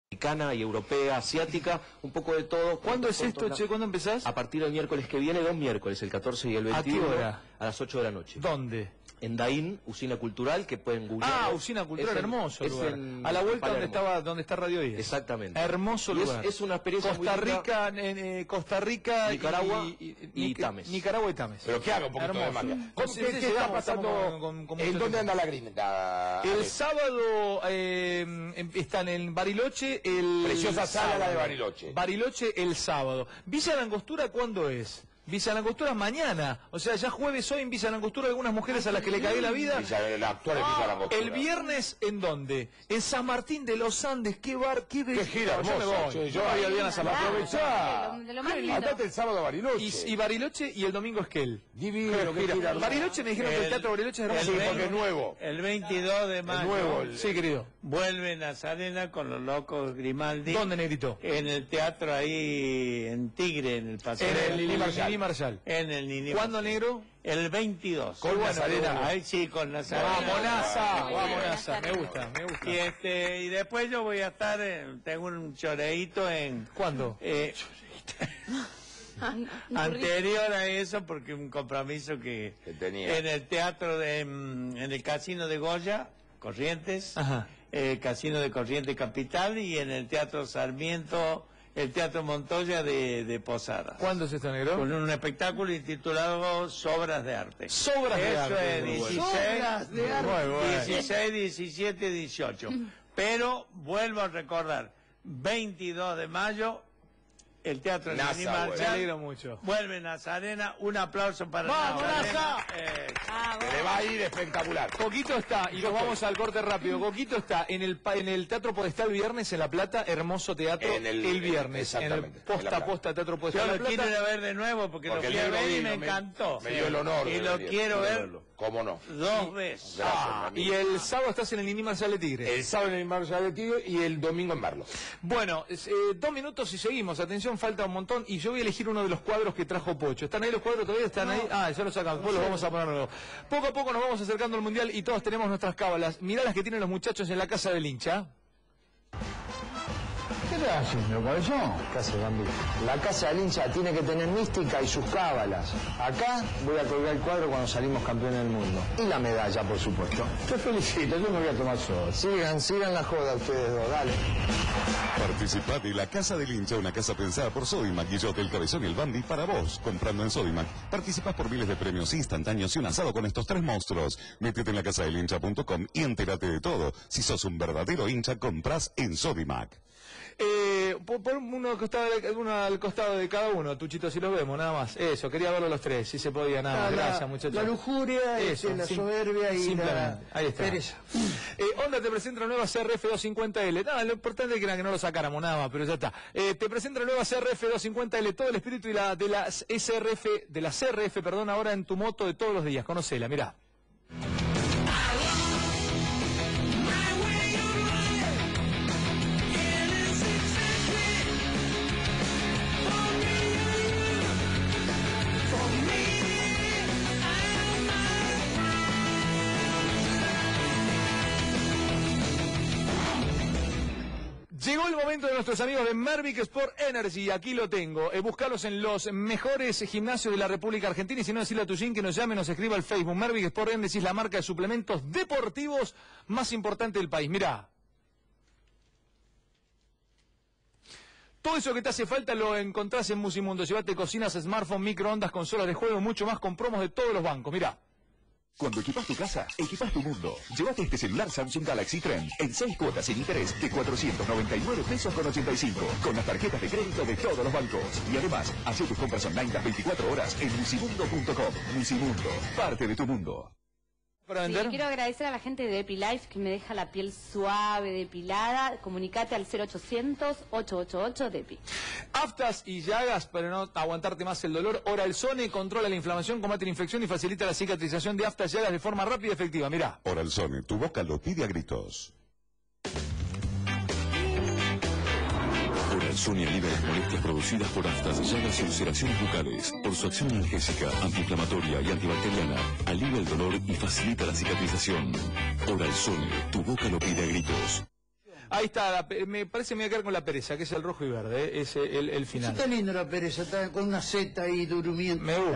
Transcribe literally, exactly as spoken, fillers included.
americana y europea, asiática, un poco de todo. ¿Cuándo es esto, che? ¿Cuándo empezás? A partir del miércoles que viene, dos miércoles, el catorce y el veintiuno. ¿A qué hora? A las ocho de la noche. ¿Dónde? En Daín, Usina Cultural, que pueden googlear. Ah, Usina Cultural, en, hermoso es lugar. en, a la vuelta Palermo. donde estaba, donde está Radio diez. Exactamente. Hermoso y lugar. Es, es una experiencia Costa muy linda. Rica, en, eh, Costa Rica, Nicaragua y, y, y, y Tames. Nicaragua y Tames. Pero que haga un poquito Hermoso. de magia. ¿Cómo, ¿Qué, sí, qué sí, está estamos- pasando? estamos con- con ¿En mucho dónde tiempo. anda la gringa? El sábado eh, em- están en Bariloche. El Preciosa sala sábado. la de Bariloche. Bariloche el sábado. Villa La Angostura, ¿cuándo es? Villa La Angostura mañana. O sea, ya jueves hoy en Villa La Angostura algunas mujeres a las que le cagué la vida. Villa, la actual es Villa La Angostura. El viernes, ¿en dónde? En San Martín de los Andes. ¿Qué bar? ¿Qué, Qué gira Yo me hermosa. voy. Yo, Yo voy al viernes a San Martín. Aprovechá. De lo- de lo más lindo. Andate el sábado a Bariloche. Y, y Bariloche y el domingo Esquel. Divino, qué Gira. gira hermosa. Bariloche me dijeron que el El- Teatro Bariloche es hermoso. Sí, porque es nuevo. El veintidós de mayo nuevo, el- Sí, querido. vuelve Nazarena con los locos Grimaldi. ¿Dónde, negrito? En el teatro ahí en Tigre, en el paseo. En el Nini Marshall. Nini Marshall. En el Nini ¿Cuándo, Marshall. negro? El veintidós. Con Bueno, Nazarena. bueno. Ahí sí, con Nazarena. Vamos, Naza. Muy Vamos, bien, Naza. Me Nazarena. gusta, me gusta. Y este y después yo voy a estar, en- tengo un choreíto en... ¿Cuándo? eh, Un anterior a eso, porque un compromiso que, Que tenía. en el teatro de, mm, en el casino de Goya, Corrientes, Ajá. el casino de Corrientes Capital, y en el teatro Sarmiento, el teatro Montoya de, de Posadas. ¿Cuándo es esto, negro? Con un espectáculo intitulado Sobras de Arte. Sobras de Eso arte. es Muy bueno. dieciséis, Sobras de arte. Muy bueno. dieciséis, diecisiete, dieciocho. Pero vuelvo a recordar, veintidós de mayo, el teatro Naza, Nini bueno. Me Marshall. alegro mucho. Vuelve Nazarena, un aplauso para ¡Vamos, Nazarena. Naza! Eh, Ah, Que bueno. le va a ir espectacular. Coquito está, y nos vamos al corte rápido. Coquito está en el pa- en el Teatro Podestá el viernes en La Plata, hermoso teatro En el- el viernes. En el exactamente, en La posta Plata. posta Teatro Podestá yo La lo quiero ir Plata. a ver de nuevo porque, Porque lo fui el a negro ver y vino, me me- encantó. me dio el honor Y de lo venir, quiero de ver verlo. ¿Cómo no? dos veces. Gracias, Ah, mi y amigo. el sábado estás en el Nini Marshall de Tigre. El sábado en el Marshall de Tigre y el domingo en Barlos. Bueno, es, eh, dos minutos y seguimos. Atención, falta un montón. Y yo voy a elegir uno de los cuadros que trajo Pocho. ¿Están ahí los cuadros todavía? ¿Están ahí? Ah, ya los sacamos. Después los vamos a poner nuevos. Poco a poco nos vamos acercando al Mundial y todos tenemos nuestras cábalas. Mirá las que tienen los muchachos en la casa del hincha. ¿Qué estás haciendo, cabezón? Casa de Bambi. La casa del hincha tiene que tener mística y sus cábalas. Acá voy a colgar el cuadro cuando salimos campeones del mundo. Y la medalla, por supuesto. Te felicito, yo me voy a tomar solo. Sigan, sigan la joda ustedes dos, dale. Participa de la Casa del Hincha, una casa pensada por Sodimac, Guillote, El Cabezón y el Bambi para vos. Comprando en Sodimac, participas por miles de premios instantáneos y un asado con estos tres monstruos. Métete en la casa del hincha punto com y entérate de todo. Si sos un verdadero hincha, compras en Sodimac. Eh, por, por uno, al costado de- uno al costado de cada uno, Tuchito, si los vemos, nada más. Eso, quería verlos los tres, si se podía, nada más. La- Gracias, muchachos. La lujuria, Eso, este, la sim- soberbia y la simplemente. Ahí está. pereza. Eh, Honda te presenta la nueva C R F doscientos cincuenta L. Nada, lo importante es que era que no lo sacáramos nada más, pero ya está. Eh, te presenta la nueva C R F doscientos cincuenta L, todo el espíritu y la, de la S R F, de la C R F, perdón, ahora en tu moto de todos los días. Conocela, mirá. Llegó el momento de nuestros amigos de Mervic Sport Energy, aquí lo tengo. Eh, buscalos en los mejores gimnasios de la República Argentina y si no, decirle a Tujín que nos llame, nos escriba al Facebook. Mervic Sport Energy es la marca de suplementos deportivos más importante del país. Mirá. Todo eso que te hace falta lo encontrás en Musimundo. Llevate cocinas, smartphone, microondas, consolas de juego, mucho más con promos de todos los bancos. Mirá. Cuando equipas tu casa, equipas tu mundo. Llévate este celular Samsung Galaxy Trend en seis cuotas sin interés de cuatrocientos noventa y nueve pesos con ochenta y cinco, con las tarjetas de crédito de todos los bancos. Y además, haz tus compras online las veinticuatro horas en musimundo punto com. Musimundo, parte de tu mundo. Para Sí, vender. quiero agradecer a la gente de EpiLife que me deja la piel suave, depilada. Comunicate al cero ochocientos, ocho ocho ocho, DEPI. Aftas y llagas para no aguantarte más el dolor. Oralzone controla la inflamación, combate la infección y facilita la cicatrización de aftas y llagas de forma rápida y efectiva. Mirá. Oralzone, tu boca lo pide a gritos. Oralzone alivia las molestias producidas por aftas, llagas y ulceraciones bucales. Por su acción analgésica, antiinflamatoria y antibacteriana, alivia el dolor y facilita la cicatrización. Oralzone, tu boca lo pide a gritos. Ahí está, la pe- me parece que me voy a quedar con la pereza, que es el rojo y verde, ¿eh? Es el, el final. Está lindo la pereza, está con una seta ahí durmiendo. Me gusta.